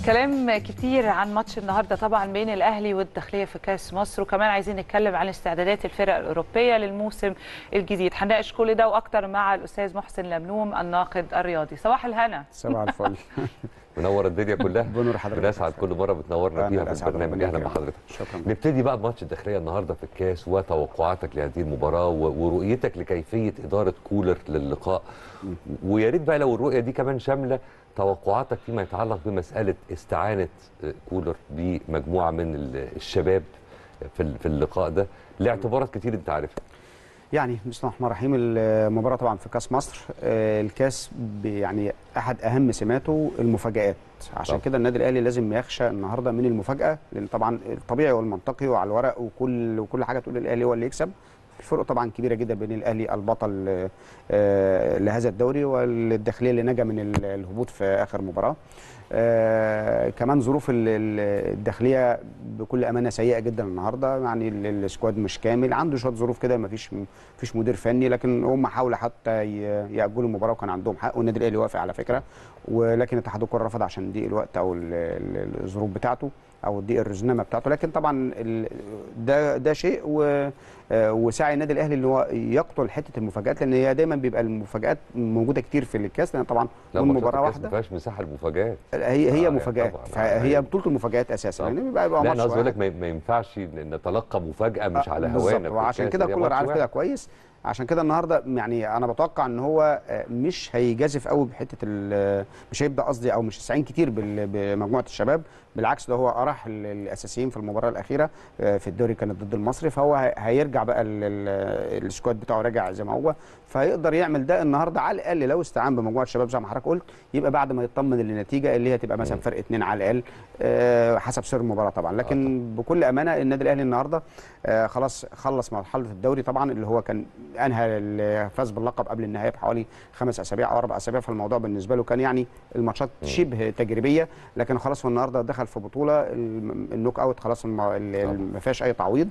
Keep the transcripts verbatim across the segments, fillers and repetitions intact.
كلام كتير عن ماتش النهارده طبعا بين الاهلي والداخليه في كاس مصر، وكمان عايزين نتكلم عن استعدادات الفرق الاوروبيه للموسم الجديد. هنناقش كل ده واكتر مع الاستاذ محسن لملوم الناقد الرياضي. صباح الهنا. صباح الفل. منور الدنيا كلها. بنور حضرتك. بنسعد كل مره بتنورنا فيها في البرنامج. اهلا بحضرتك. شكرا. نبتدي بقى بماتش الداخليه النهارده في الكاس وتوقعاتك لهذه المباراه ورؤيتك لكيفيه اداره كولر للقاء، ويا ريت بقى لو الرؤيه دي كمان شامله توقعاتك فيما يتعلق بمساله استعانه كولر بمجموعه من الشباب في في اللقاء ده لاعتبارات كتير انت عارفها. يعني بسم الله الرحمن الرحيم، المباراه طبعا في كاس مصر، الكاس يعني احد اهم سماته المفاجآت، عشان كده النادي الاهلي لازم يخشى النهارده من المفاجاه، لان طبعا الطبيعي والمنطقي وعلى الورق وكل وكل حاجه تقول الاهلي هو اللي يكسب. الفرق طبعا كبيره جدا بين الاهلي البطل لهذا الدوري والداخليه اللي نجا من الهبوط في اخر مباراه. آه كمان ظروف الداخليه بكل امانه سيئه جدا النهارده، يعني السكواد مش كامل، عنده شويه ظروف كده، ما فيش فيش مدير فني، لكن هم حاولوا حتى ياجلوا المباراه وكان عندهم حق، والنادي الاهلي وافق على فكره، ولكن اتحاد الكره رفض عشان ضيق الوقت او الظروف بتاعته او ضيق الرزنامه بتاعته. لكن طبعا ده ده شيء، وسعي النادي الاهلي اللي هو يقتل حته المفاجات، لان هي دايما بيبقى المفاجات موجوده كتير في الكاس، لان طبعا من مباراه واحده ما فيهاش مساحه المفاجات. هي هي آه مفاجات، فهي بطوله المفاجات اساسا، يعني بيبقى بقى ماتش. لا انا قصدي لك ما ينفعش نتلقى مفاجاه مش على هوانا، وعشان كده كولر عارف كده كويس. عشان كده النهارده يعني انا بتوقع ان هو مش هيجازف قوي بحته، مش هيبدا قصدي او مش هيستعين كتير بمجموعه الشباب، بالعكس ده هو اراح الاساسيين في المباراه الاخيره في الدوري كانت ضد المصري، فهو هيرجع بقى السكواد بتاعه راجع زي ما هو، فهيقدر يعمل ده النهارده على الاقل لو استعان بمجموعه الشباب زي ما حضرتك قلت، يبقى بعد ما يطمن النتيجه اللي هي تبقى مثلا فرق اتنين على الاقل حسب سير المباراه طبعا. لكن آه بكل امانه النادي الاهلي النهارده خلاص خلص مرحله الدوري طبعا، اللي هو كان انهى الفاز باللقب قبل النهايه بحوالي خمس اسابيع او اربع اسابيع، فالموضوع بالنسبه له كان يعني الماتشات شبه تجريبيه، لكن خلاص هو النهارده دخل في بطوله النوك اوت خلاص ما فيهاش اي تعويض.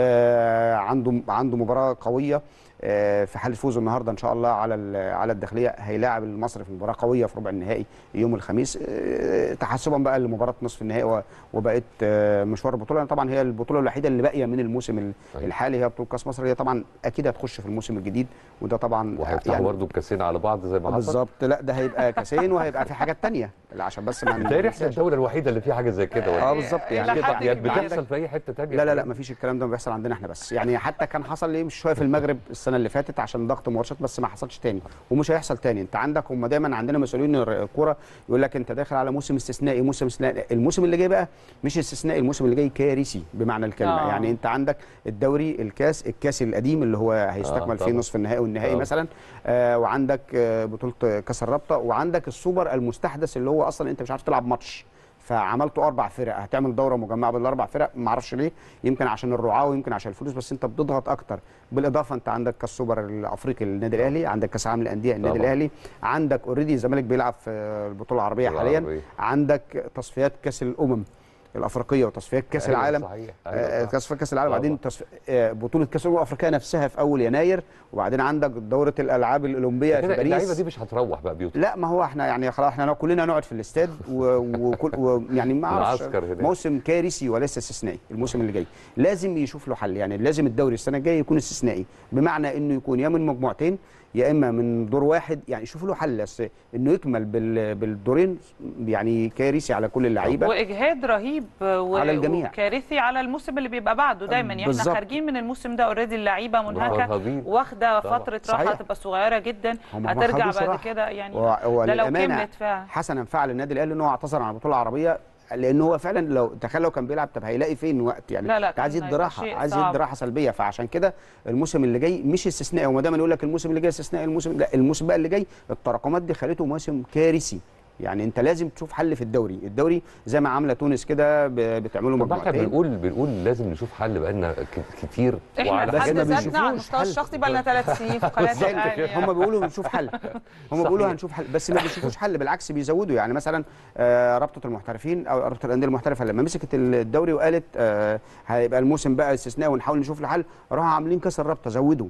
آه عنده عنده مباراه قويه في حاله فوزه النهارده ان شاء الله على على الداخليه، هيلاعب المصري في مباراه قويه في ربع النهائي يوم الخميس، تحسبا بقى لمباراه نصف النهائي وبقت مشوار البطوله. طبعا هي البطوله الوحيده اللي باقيه من الموسم الحالي هي بطوله كاس مصر، هي طبعا اكيد هتخش في الموسم الجديد، وده طبعا وهيفتحوا يعني برضه بكاسين على بعض زي ما حصل بالظبط. لا ده هيبقى كاسين وهيبقى في حاجات ثانيه عشان بس ما ده ريحه الدوله الوحيده اللي فيها حاجه زي كده. اه بالظبط، يعني يعني بتحصل في اي حته ثانيه؟ لا لا لا مفيش الكلام ده، بيحصل عندنا احنا بس، يعني حتى كان حصل ليه مش شويه في المغرب السنه اللي فاتت عشان ضغط ماتشات، بس ما حصلش تاني ومش هيحصل تاني. انت عندك هم دايما عندنا مسؤولين الكوره يقول لك انت داخل على موسم استثنائي، موسم استثنائي، الموسم اللي جاي بقى مش استثنائي، الموسم اللي جاي كارثي بمعنى الكلمه. آه. يعني انت عندك الدوري، الكاس، الكاس القديم اللي هو هيستكمل آه فيه نصف النهائي والنهائي آه. مثلا، آه وعندك آه بطوله كاس الرابطه، وعندك السوبر المستحدث اللي هو اصلا انت مش عارف تلعب ماتش، فعملته اربع فرق، هتعمل دوره مجمعه بالاربع فرق، ما اعرفش ليه، يمكن عشان الرعاه ويمكن عشان الفلوس، بس انت بتضغط اكتر. بالاضافه انت عندك كاس سوبر الافريقي للنادي الاهلي، عندك كاس عالم الانديه النادي الاهلي، عندك اوريدي الزمالك بيلعب في البطوله العربيه حاليا العربية. عندك تصفيات كاس الامم الافريقيه وتصفيات كاس أيوة العالم، صحيح. أيوة تصفيات كاس العالم، وبعدين تصف... بطوله كاس الامم الافريقيه نفسها في اول يناير، وبعدين عندك دوره الالعاب الاولمبيه في باريس. اللعيبه دي مش هتروح بقى بيوتها. لا ما هو احنا يعني خلاص احنا كلنا نقعد في الاستاد وكل و... يعني ما اعرفش، موسم كارثي وليس استثنائي. الموسم اللي جاي لازم يشوف له حل، يعني لازم الدوري السنه الجايه يكون استثنائي، بمعنى انه يكون يا من مجموعتين يا اما من دور واحد، يعني يشوفوا له حل، بس انه يكمل بالدورين يعني كارثي على كل اللعيبه واجهاد رهيب و... على الجميع، وكارثي على الموسم اللي بيبقى بعده دايما. يعني احنا خارجين من الموسم ده اوريدي اللعيبه منهكه واخده فتره راحه تبقى صغيره جدا، هترجع بعد كده يعني و... ده لو كملت فعلا. حسنا فعل النادي الاهلي ان هو اعتذر عن البطوله العربيه، لان هو فعلا لو تخيل لو كان بيلعب طب هيلاقي فين وقت، يعني لا لا عايز يدي راحه، عايز يدي راحه سلبيه، فعشان كده الموسم اللي جاي مش استثنائي. وما دام يقول لك الموسم اللي جاي استثنائي، الموسم لا الموسم بقى اللي جاي التراكمات دي خليته موسم كارثي. يعني انت لازم تشوف حل في الدوري، الدوري زي ما عامله تونس كده بتعمله مجموعتين. احنا بنقول بنقول لازم نشوف حل بقالنا كتير، احنا بحد ذاتنا على المستوى الشخصي بقى لنا ثلاث سنين في قناه الاهلي. هم بيقولوا بنشوف حل، هم بيقولوا هنشوف حل، بس ما بيشوفوش حل، بالعكس بيزودوا. يعني مثلا رابطه المحترفين او رابطه الانديه المحترفه لما مسكت الدوري وقالت هيبقى الموسم بقى استثنائي ونحاول نشوف له حل، راحوا عاملين كاس الرابطه زودوا.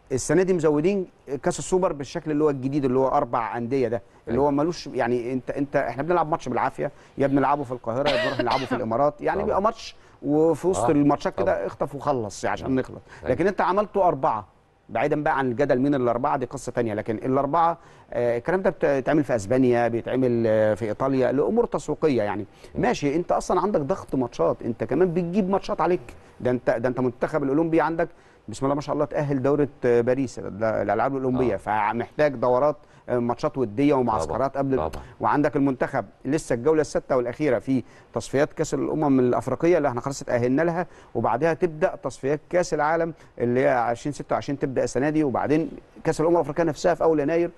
السنه دي مزودين كاس السوبر بالشكل اللي هو الجديد اللي هو اربع انديه ده اللي هو ملوش يعني انت انت احنا بنلعب ماتش بالعافيه، يا بنلعبه في القاهره يا بنروح نلعبه في الامارات، يعني بيبقى ماتش وفي وسط آه. الماتشات كده اخطف وخلص عشان نخلص. لكن انت عملته اربعه، بعيدا بقى عن الجدل مين الاربعه دي قصه ثانيه، لكن الاربعه آه الكلام ده بيتعمل في اسبانيا، بيتعمل آه في ايطاليا لامور تسويقيه يعني. ماشي، انت اصلا عندك ضغط ماتشات، انت كمان بتجيب ماتشات عليك، ده انت ده انت منتخب الاولمبي عندك بسم الله ما شاء الله تاهل دوره باريس الالعاب الاولمبيه آه. فمحتاج دورات ماتشات وديه ومعسكرات طبعا. قبل طبعا. وعندك المنتخب لسه الجوله السادسه والاخيره في تصفيات كاس الامم الافريقيه اللي احنا خلاص اتاهلنا لها، وبعدها تبدا تصفيات كاس العالم اللي هي ألفين وستة وعشرين تبدا السنه دي، وبعدين كاس الامم الافريقيه نفسها في اول يناير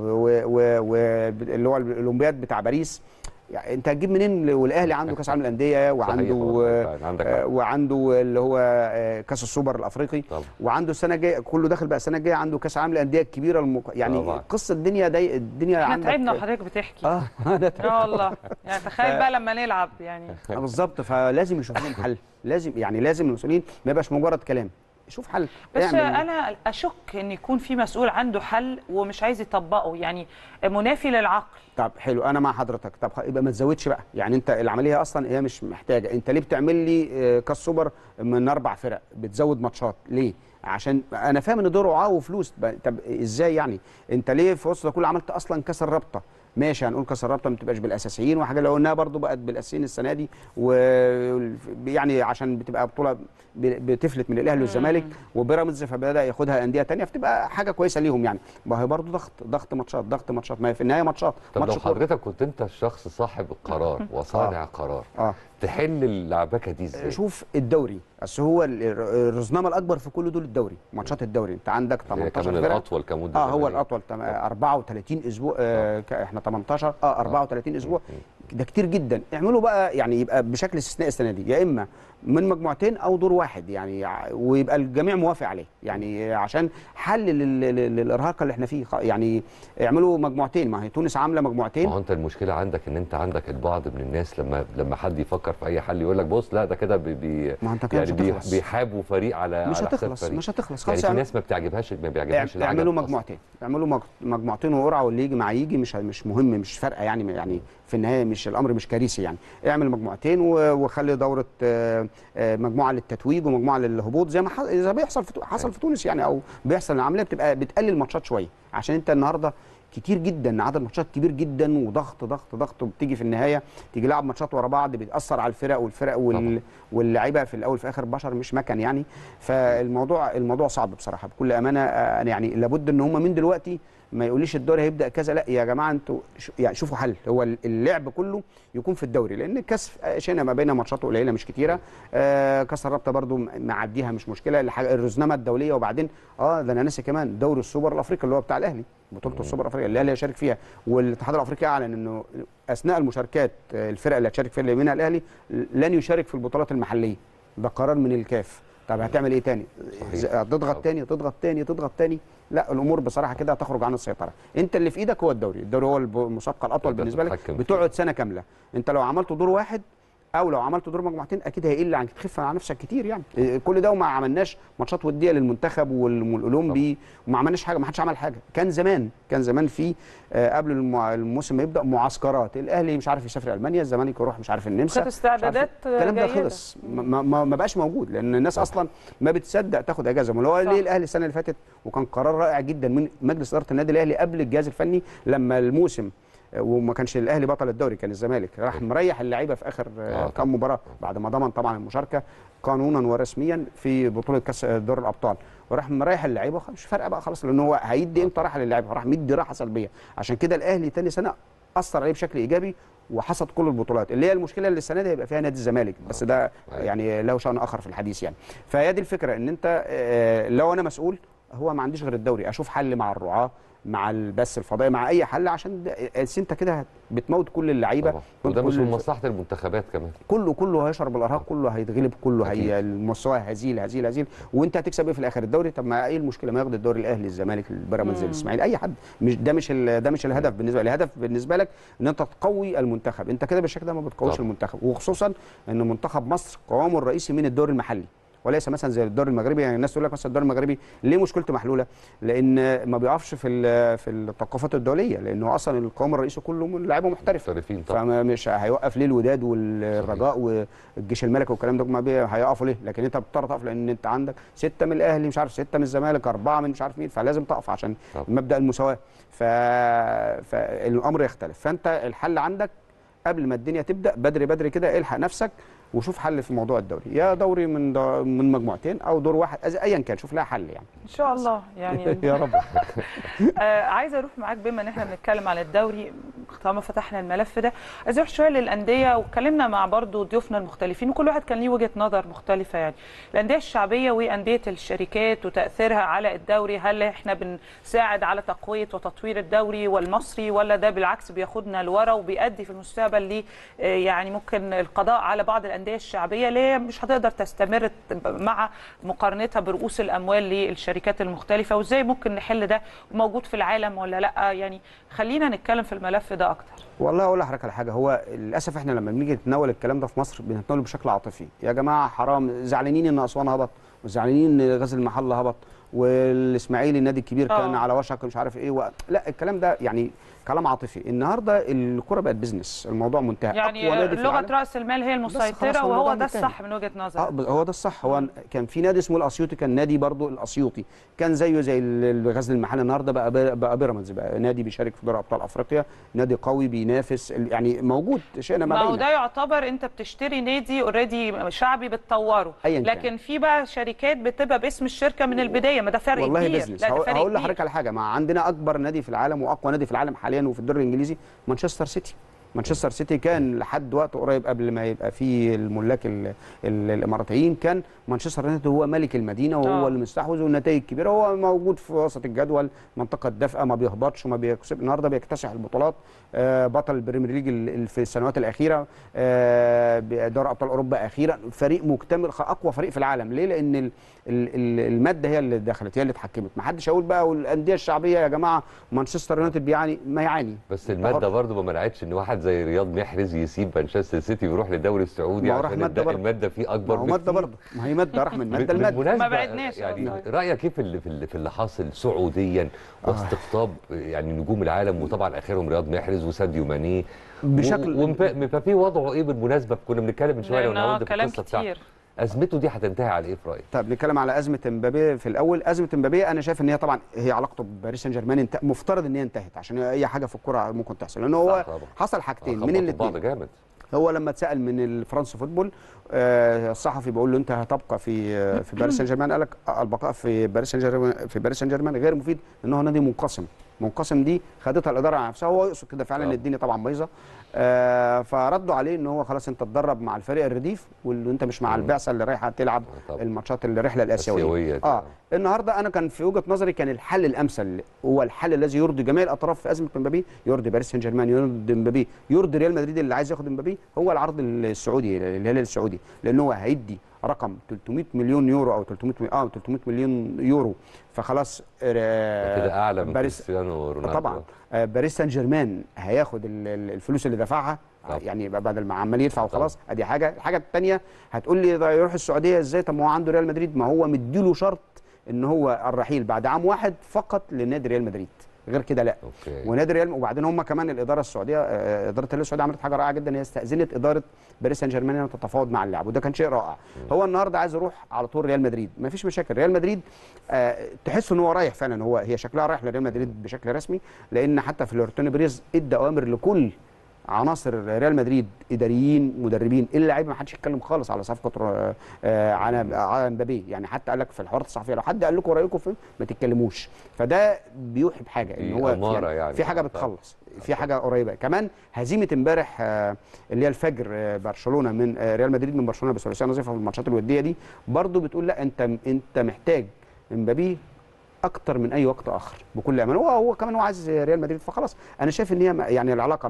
واللي هو الاولمبياد بتاع باريس. يعني انت هتجيب منين؟ والاهلي عنده كاس عالم الانديه وعنده آه وعنده اللي هو آه كاس السوبر الافريقي طبعا. وعنده السنه الجايه كله داخل بقى السنه الجايه عنده كاس عالم الانديه الكبيره المق... يعني طبعا. قصه الدنيا دي الدنيا احنا عندك تعبنا وحضرتك بتحكي اه انا اه والله يعني تخيل ف... بقى لما نلعب يعني بالظبط. فلازم يشوف لهم حل، لازم يعني لازم المسؤولين ما يبقاش مجرد كلام، شوف حل. بس انا اشك ان يكون في مسؤول عنده حل ومش عايز يطبقه، يعني منافي للعقل. طب حلو، انا مع حضرتك. طب يبقى ما تزودش بقى، يعني انت العمليه اصلا هي مش محتاجه، انت ليه بتعمل لي كاس سوبر من اربع فرق بتزود ماتشات ليه؟ عشان انا فاهم ان ده رعاه وفلوس. طب ازاي يعني؟ انت ليه في وسط ده كله عملت اصلا كاس الرابطه؟ ماشي هنقول كاس الرابطه ما بتبقاش بالاساسيين وحاجه، لو انها برضو بقت بالاساسيين السنه دي، ويعني عشان بتبقى بطوله بتفلت من الاهلي والزمالك وبيراميدز فبدا ياخدها انديه ثانيه، فتبقى حاجه كويسه ليهم يعني. ما هي برضو ضغط ضغط ماتشات ضغط ماتشات، ما هي في النهايه ماتشات. طب ماتش لو حضرتك كنت انت الشخص صاحب القرار وصانع قرار آه. تحل اللعبكه دي ازاي؟ شوف الدوري، اصل هو الرزنامه الاكبر في كل دول الدوري، ماتشات الدوري انت عندك تمنتاشر كمان الاطول كمده اه هو الاطول اربعة وثلاثين اسبوع آه احنا تمنتاشر اه اربعة وثلاثين اسبوع، ده كتير جدا. اعملوا بقى يعني يبقى بشكل استثنائي السنه دي، يا اما من مجموعتين او دور واحد يعني، ويبقى الجميع موافق عليه يعني، عشان حل للارهاق اللي احنا فيه يعني. اعملوا مجموعتين، ما هي تونس عامله مجموعتين. ما هو انت المشكله عندك ان انت عندك البعض من الناس لما لما حد يفكر في اي حل يقول لك بص لا ده كده بي بي يعني بي بيحابوا فريق على مش على هتخلص فريق. مش هتخلص يعني في ناس ما بتعجبهاش ما بيعجبهاش العجب. اعملوا مجموعتين اعملوا مجموعتين وقرعه، واللي يجي مع يجي مش مش مهم مش فارقه يعني يعني في النهايه مش الامر مش كارثي يعني. اعمل مجموعتين وخلي دوره مجموعه للتتويج ومجموعه للهبوط زي ما زي بيحصل في حصل في تونس يعني، او بيحصل. العمليه بتبقى بتقلل ماتشات شويه، عشان انت النهارده كتير جدا عدد ماتشات كبير جدا وضغط ضغط ضغط، وبتيجي في النهايه تيجي لعب ماتشات ورا بعض بتاثر على الفرق والفرق وال... واللعيبه في الاول في اخر بشر مش مكن يعني. فالموضوع الموضوع صعب بصراحه بكل امانه يعني. لابد ان هم من دلوقتي ما يقوليش الدوري هيبدا كذا، لا يا جماعه انتوا يعني شوفوا حل. هو اللعب كله يكون في الدوري، لان الكاس شئنا ما بين ماتشاته قليله مش كتيره. آه كاس الرابطه برده معديها مش مشكله، الرزنامه الدوليه. وبعدين اه ده انا ناسي كمان دوري السوبر الافريقي اللي هو بتاع الاهلي، بطوله السوبر الافريقي اللي الاهلي هيشارك فيها، والاتحاد الافريقي اعلن انه اثناء المشاركات الفرق اللي هتشارك فيها اللي منها الاهلي لن يشارك في البطولات المحليه. ده قرار من الكاف. طب هتعمل ايه تاني؟ تضغط تاني تضغط تاني تضغط تاني لا الامور بصراحه كده هتخرج عن السيطره. انت اللي في ايدك هو الدوري، الدوري هو المسابقه الاطول بالنسبه لك، بتقعد سنه كامله. انت لو عملت دور واحد او لو عملت دور مجموعتين اكيد هيقل عن تخف على نفسك كتير يعني. كل ده وما عملناش ماتشات وديه للمنتخب والاولمبي وما عملناش حاجه، ما حدش عمل حاجه. كان زمان كان زمان في آه قبل الموسم ما يبدا معسكرات، الاهلي مش عارف يسافر المانيا، الزمالك يروح مش عارف النمسا، كانت استعدادات الكلام ده خلص ما, ما, ما بقاش موجود، لان الناس اصلا ما بتصدق تاخد اجازه. ما هو ليه الاهلي السنه اللي فاتت وكان قرار رائع جدا من مجلس اداره النادي الاهلي قبل الجهاز الفني، لما الموسم وما كانش الاهلي بطل الدوري كان الزمالك، راح مريح اللعيبه في اخر آه كام مباراه بعد ما ضمن طبعا المشاركه قانونا ورسميا في بطوله كاس دور الابطال، وراح مريح اللعيبه مش فارقه بقى خلاص، لان هو هيدي امتى راحه للعيبه، راح مدي راحه سلبيه. عشان كده الاهلي ثاني سنه اثر عليه بشكل ايجابي وحصد كل البطولات، اللي هي المشكله اللي السنه دي هيبقى فيها نادي الزمالك، بس ده يعني له شان اخر في الحديث يعني. فهي دي الفكره، ان انت لو انا مسؤول هو ما عنديش غير الدوري، اشوف حل مع الرعاه مع البث الفضائي مع اي حل، عشان انت كده بتموت كل اللعيبه، وده مش من مصلحه المنتخبات كمان. كله كله هيشرب الارهاق، كله هيتغلب، كله هي المستوى هزيل هزيل هزيل، وانت هتكسب ايه في الاخر؟ الدوري. طب ما ايه المشكله ما ياخد الدوري الاهلي الزمالك البيراميدز الاسماعيلي اي حد، مش ده مش ده مش الهدف بالنسبه لي. الهدف بالنسبه لك ان انت تقوي المنتخب، انت كده بالشكل ده ما بتقويش المنتخب، وخصوصا ان منتخب مصر قوامه الرئيسي من الدوري المحلي، وليس مثلا زي الدوري المغربي. يعني الناس تقول لك مثلا الدوري المغربي ليه مشكلته محلوله؟ لان ما بيقفش في في التوقفات الدوليه، لانه اصلا القوام الرئيسي كله من لاعيبه محترفين، فمش هيوقف ليه الوداد والرجاء والجيش الملكي والكلام ده، ما هيقفوا ليه؟ لكن انت بتضطر تقف لان انت عندك سته من الاهلي، مش عارف سته من الزمالك، اربعه من مش عارف مين، فلازم تقف عشان طب. مبدا المساواه. ف... فالامر يختلف. فانت الحل عندك قبل ما الدنيا تبدا، بدري بدري كده الحق نفسك وشوف حل في موضوع الدوري، يا دوري من دو من مجموعتين او دور واحد، ايا كان شوف لها حل يعني ان شاء الله يعني يا رب. آه عايزه اروح معاك بما ان احنا بنتكلم عن الدوري، طالما فتحنا الملف ده عايز اروح شويه للانديه، واتكلمنا مع برضو ضيوفنا المختلفين وكل واحد كان ليه وجهه نظر مختلفه. يعني الانديه الشعبيه وانديه الشركات وتاثيرها على الدوري، هل احنا بنساعد على تقويه وتطوير الدوري والمصري، ولا ده بالعكس بياخدنا لورا وبيؤدي في المستقبل ل يعني ممكن القضاء على بعض الانديه الشعبيه اللي مش هتقدر تستمر مع مقارنتها برؤوس الاموال للشركات المختلفه، وازاي ممكن نحل ده وموجود في العالم ولا لا؟ يعني خلينا نتكلم في الملف ده اكتر. والله اقول لحضرتك على حاجه، هو للاسف احنا لما بنيجي نتناول الكلام ده في مصر بنتناوله بشكل عاطفي. يا جماعه حرام، زعلانين ان اسوان هبط، وزعلانين ان غزل المحله هبط، والاسماعيلي النادي الكبير أوه. كان على وشك مش عارف ايه و... لا الكلام ده يعني كلام عاطفي. النهارده الكره بقت بيزنس، الموضوع منتهى. يعني لغه راس المال هي المسيطره، وهو ده الصح من وجهه نظري. اه هو ده الصح. هو كان في نادي اسمه الاسيوطي، كان نادي برضو الاسيوطي كان زيه زي غزل المحله، النهارده بقى بقى بيراميدز، بقى نادي بيشارك في دوري ابطال افريقيا، نادي قوي بينافس، يعني موجود شئنا ما بينا. ما هو ده يعتبر انت بتشتري نادي اوريدي شعبي بتطوره، لكن في بقى شركات بتبقى باسم الشركه من البدايه، ما ده فرق والله كبير. بيزنس. هقول لحضرتك على حاجه، ما عندنا اكبر نادي في العالم واقوى نادي في العالم حاليا وفي الدوري الانجليزي مانشستر سيتي. مانشستر سيتي كان لحد وقت قريب قبل ما يبقى فيه الملاك ال ال الاماراتيين، كان مانشستر يونايتد هو ملك المدينه وهو اللي مستحوذ والنتائج كبيره، هو موجود في وسط الجدول، منطقه دافئه، ما بيهبطش وما بيكسب، النهارده بيكتسح البطولات، آه بطل البريمير ليج في السنوات الاخيره، آه دوري ابطال اوروبا اخيرا، فريق مكتمل، اقوى فريق في العالم. ليه؟ لان ال ال الماده هي اللي دخلت، هي اللي اتحكمت. ما حدش هيقول بقى والانديه الشعبيه يا جماعه مانشستر يونايتد بيعاني، ما يعاني، بس الماده برضه ما منعتش ان واحد زي رياض محرز يسيب مانشستر سيتي ويروح للدوري السعودي عشان الماده فيه اكبر. ما هو ماده برضه، ما هي ماده راح من ماده الماده. ما بعدناش يعني رايك ايه في اللي في اللي حاصل سعوديا واستقطاب يعني نجوم العالم، وطبعا اخرهم رياض محرز وساديو ماني بشكل ومبابي وضعه ايه بالمناسبه؟ كنا بنتكلم من شويه وانا قلت في القصه بتاعته، ازمته دي هتنتهي على ايه في رايك؟ طب نتكلم على ازمه مبابي في الاول. ازمه مبابي انا شايف ان هي طبعا هي علاقته بباريس سان جيرمان مفترض ان هي انتهت، عشان اي حاجه في الكوره ممكن تحصل، لان هو حصل حاجتين من الاثنين. هو لما اتسال من الفرنسا فوتبول آه الصحفي بيقول له انت هتبقى في آه في باريس سان جيرمان، قال لك البقاء في باريس سان جيرمان في باريس سان جيرمان غير مفيد، لان هو نادي منقسم. منقسم دي خدتها الاداره على نفسها، هو يقصد كده فعلا. الدنيا طبعا بايظه، آه فردوا عليه ان هو خلاص انت تتدرب مع الفريق الرديف، وانت مش مع البعثه اللي رايحه تلعب الماتشات الرحله الاسيويه. اه النهارده انا كان في وجهه نظري كان الحل الامثل هو الحل الذي يرضي جميع الاطراف في ازمه مبابي، يرضي باريس سان جيرمان، يرضي مبابي، يرضي ريال مدريد اللي عايز ياخد مبابي، هو العرض السعودي، الهلال السعودي، لان هو هيدي رقم ثلاثمائة مليون يورو او ثلاثمائة اه ثلاثمائة مليون يورو، فخلاص آه كده اعلى من كريستيانو رونالدو. طبعا آه باريس سان جيرمان هياخد الفلوس اللي دفعها، يعني بعد ما عمال يدفع وخلاص. ادي حاجه. الحاجه الثانيه هتقول لي ده يروح السعوديه ازاي؟ طب ما هو عنده ريال مدريد، ما هو مديله شرط ان هو الرحيل بعد عام واحد فقط لنادي ريال مدريد، غير كده لا. أوكي. ونادي ريال، وبعدين هم كمان الاداره السعوديه، اداره الهلال السعوديه عملت حاجه رائعه جدا، هي استاذنت اداره باريس سان جيرمان انها تتفاوض مع اللاعب، وده كان شيء رائع. م. هو النهارده عايز يروح على طول ريال مدريد، ما فيش مشاكل. ريال مدريد آه تحس ان هو رايح فعلا، هو هي شكلها رايح لريال مدريد بشكل رسمي، لان حتى فلورنتينو بيريز ادى اوامر لكل عناصر ريال مدريد، اداريين، مدربين، اللعيبه ما حدش يتكلم خالص على صفقه آه على على مبابي، يعني حتى قال لك في الحوارات الصحفيه لو حد قال لكم رايكم فيه ما تتكلموش، فده بيوحي بحاجه ان هو في, يعني في حاجه بتخلص، في حاجه قريبه. كمان هزيمه امبارح آه اللي هي الفجر آه برشلونه من آه ريال مدريد من برشلونه بثلاثيه نظيفه في الماتشات الوديه دي، برضو بتقول لا انت انت محتاج مبابي اكتر من اي وقت اخر بكل امانه. هو هو كمان هو عايز ريال مدريد، فخلاص انا شايف ان هي يعني العلاقه مع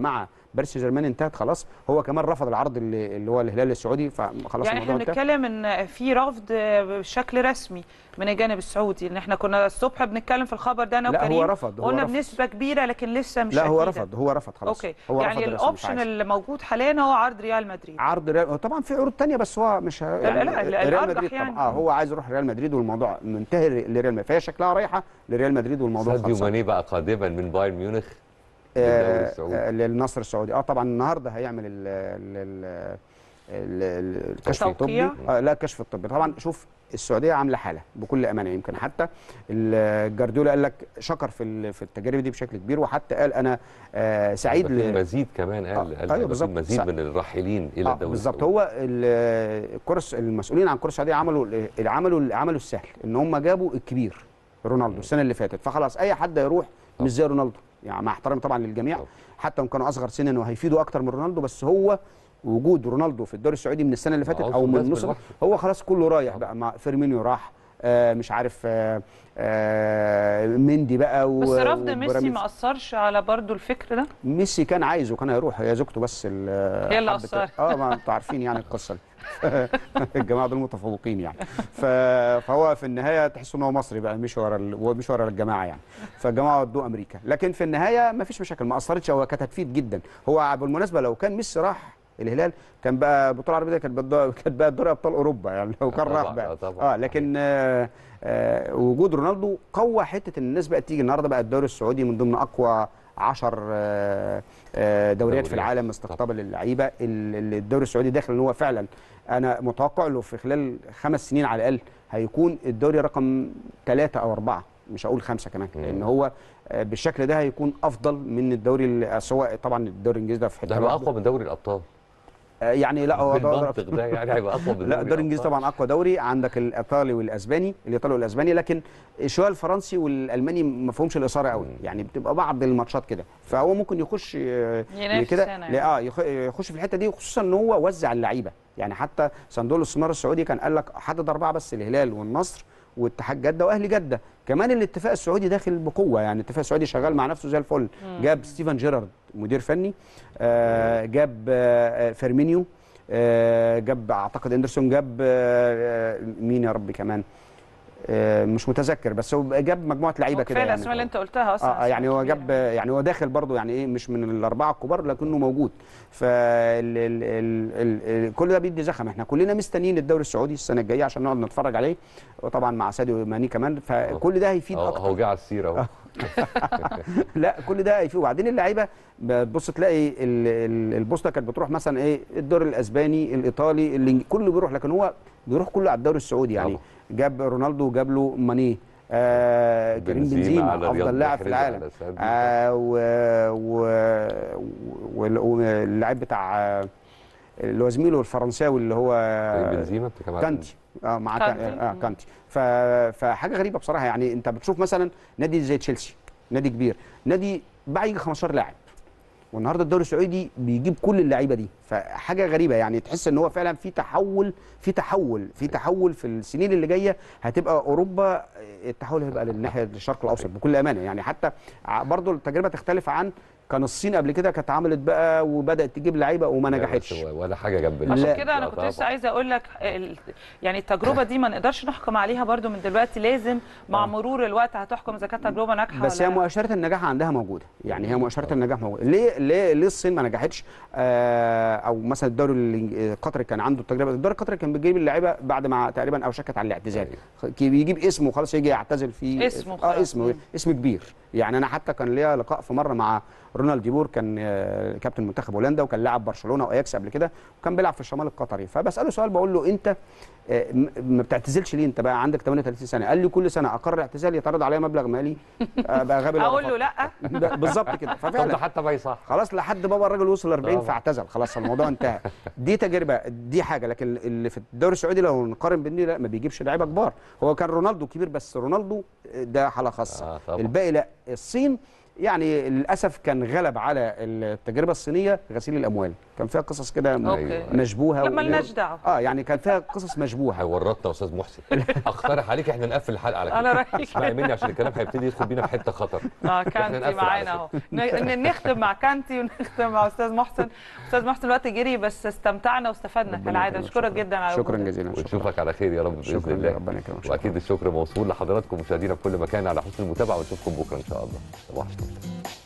باريس سان جيرمان انتهت خلاص، هو كمان رفض العرض اللي, اللي هو الهلال السعودي، فخلاص يعني احنا بنتكلم ان في رفض بشكل رسمي من الجانب السعودي، ان احنا كنا الصبح بنتكلم في الخبر ده انا وكريم. لا هو رفض، هو قلنا رفض. بنسبه كبيره لكن لسه مش لا هو أكيدة. رفض، هو رفض خلاص. اوكي هو يعني الاوبشن اللي موجود حاليا هو عرض ريال مدريد. عرض ريال، طبعا في عروض ثانيه بس هو مش يعني لا لا ريال مدريد يعني. طبعا اه هو عايز يروح ريال مدريد والموضوع منتهي لريال مدريد، فهي شكلها رايحه لريال مدريد والموضوع خلصان. ساديو ماني بقى قادما من بايرن ميونخ للدوري السعودي آه للنصر السعودي. اه طبعا النهارده هيعمل ال ال الكشف الطبي. آه لا الكشف الطبي طبعا. شوف السعوديه عامله حاله بكل امانه، يمكن حتى الجارديولا قال لك شكر في في التجارب دي بشكل كبير، وحتى قال انا آه سعيد في المزيد كمان قال آه قال في المزيد من الراحلين الى آه الدوري بالظبط. هو الكورس المسؤولين عن الكره السعوديه عملوا عملوا عملوا السهل ان هم جابوا الكبير رونالدو السنه اللي فاتت، فخلاص اي حد يروح مش زي رونالدو يعني، مع احترامي طبعا للجميع طبعا. حتى ان كانوا اصغر سنا وهيفيدوا اكتر من رونالدو، بس هو وجود رونالدو في الدوري السعودي من السنه اللي فاتت او من نص هو خلاص كله رايح بقى. مع فيرمينيو راح آه مش عارف آه آه مندي بقى. بس رفض ميسي ما اثرش على برضو الفكر ده؟ ميسي كان عايز وكان هيروح، هي زوجته بس هي اللي اثرت. اه ما انتوا عارفين يعني القصه دي. الجماعه دول متفوقين يعني. فهو في النهايه تحس ان هو مصري بقى، مش ورا مش ورا الجماعه يعني، فالجماعه ودوه امريكا، لكن في النهايه ما فيش مشاكل، ما اثرتش. هو كانت هتفيد جدا. هو بالمناسبه لو كان ميسي راح الهلال كان بقى البطوله العربيه كانت كانت بقى دوري ابطال اوروبا يعني لو كان راح بقى. اه لكن آه آه وجود رونالدو قوى حته ان الناس بقت تيجي. النهارده بقى الدوري السعودي من ضمن اقوى عشر آه آه دوريات في العالم استقطابا للعيبه. الدوري السعودي داخل ان هو فعلا انا متوقع له في خلال خمس سنين على الاقل هيكون الدوري رقم ثلاثه او اربعه، مش هقول خمسه كمان، لان هو بالشكل ده هيكون افضل من الدوري، سواء طبعا الدوري الانجليزي ده في حته ده هيبقى اقوى من دوري الابطال يعني. لا هو بالمنطق ده يعني هيبقى اقوى من لا الدوري الانجليزي طبعا اقوى دوري. عندك الايطالي والاسباني، الايطالي والاسباني، لكن شويه الفرنسي والالماني ما فيهمش الاثاره قوي يعني، بتبقى بعض الماتشات كده، فهو ممكن يخش كده يعني. اه يخش في الحته دي، خصوصا ان هو وزع اللعيبه يعني. حتى صندوق الاستثمار السعودي كان قال لك حدد اربعه بس، الهلال والنصر واتحاد جده واهلي جده. كمان الاتفاق السعودي داخل بقوه يعني، الاتفاق السعودي شغال مع نفسه زي الفل. جاب ستيفن جيرارد مدير فني، آه جاب آه فيرمينيو، آه جاب اعتقد اندرسون، جاب آه مين يا ربي كمان آه مش متذكر، بس هو جاب مجموعه لعيبه كده يعني. الاسماء اللي انت قلتها اصلا اه يعني هو جاب يعني هو داخل برضه يعني ايه، مش من الاربعه الكبار لكنه موجود. ف كل ده بيدي زخم. احنا كلنا مستنيين الدوري السعودي السنه الجايه عشان نقعد نتفرج عليه، وطبعا مع ساديو ماني كمان، فكل ده هيفيد اكتر. هو جه على السيره اهو. لا كل ده هيفيد. وبعدين اللعيبه بتبص تلاقي البوسطه كانت بتروح مثلا ايه الدوري الاسباني الايطالي اللي كله بيروح، لكن هو بيروح كله على الدوري السعودي يعني. جاب رونالدو وجاب له ماني، آه كريم بنزيما افضل لاعب في العالم، آه واللاعب بتاع اللي هو زميله الفرنساوي اللي هو بنزيما كانتي اه مع كانتي, آه كانتي. فحاجه غريبه بصراحه يعني. انت بتشوف مثلا نادي زي تشيلسي، نادي كبير، نادي باع يجي خمستاشر لاعب، والنهارده الدوري السعودي بيجيب كل اللعيبه دي. فحاجه غريبه يعني، تحس ان هو فعلا في تحول في تحول في تحول في السنين اللي جايه. هتبقى اوروبا التحول هيبقى للناحيه الشرق الاوسط بكل امانه يعني. حتى برضو التجربه تختلف عن كان الصين قبل كده، كانت عملت بقى وبدات تجيب لعيبه وما نجحتش ولا حاجه جنب. عشان كده انا كنت لسه عايزه اقول لك يعني التجربه دي ما نقدرش نحكم عليها برضو من دلوقتي، لازم مع مرور الوقت هتحكم اذا كانت تجربه ناجحه بس ولا هي مؤشرات النجاح عندها موجوده يعني. هي مؤشرات النجاح موجوده. ليه ليه ليه الصين ما نجحتش؟ آه او مثلا الدوري القطري كان عنده التجربه. الدوري القطري كان بيجيب اللعيبه بعد ما تقريبا اوشكت على الاعتزال، بيجيب اسمه وخلاص يجي يعتزل فيه اسمه اه اسمه اسم كبير يعني. انا حتى كان ليا لقاء في مره مع رونالد ديبور، كان كابتن منتخب هولندا وكان لاعب برشلونه واياكس قبل كده، وكان بيلعب في الشمال القطري. فبساله سؤال بقول له انت ما بتعتزلش ليه؟ انت بقى عندك ثمانية وثلاثين سنه. قال لي كل سنه اقرر اعتزال يتعرض عليا مبلغ مالي بقى غبي. اقول له لا بالظبط كده. ففعلا حتى ما يصح خلاص لحد بابا الراجل وصل أربعين فاعتزل خلاص، الموضوع انتهى. دي تجربه، دي حاجه. لكن اللي في الدوري السعودي لو نقارن بين لا ما بيجيبش لعيبه كبار. هو كان رونالدو كبير بس رونالدو ده حاله خاصه، آه الباقي لا. الصين يعني للاسف كان غلب على التجربه الصينيه غسيل الاموال، كان فيها قصص كده مشبوهه. لما لناش دعوه اه يعني كان فيها قصص مشبوهه. هيورطنا يا استاذ محسن. اقترح عليك احنا نقفل الحلقه على كده. انا رايي اسمعي مني عشان الكلام هيبتدي يدخل بينا في حته خطر. اه كانتي معانا اهو، نختم مع كانتي ونختم مع استاذ محسن. استاذ محسن الوقت جري بس استمتعنا واستفدنا كالعاده. اشكرك جدا على شكرا جزيلا، ونشوفك على خير يا رب باذن الله. ربنا يكرمك. واكيد الشكر موصول لحضراتكم مشاهدينا في كل مكان على حسن المتابعه، ونشوفكم بكره ان شاء الله. صباح الخير.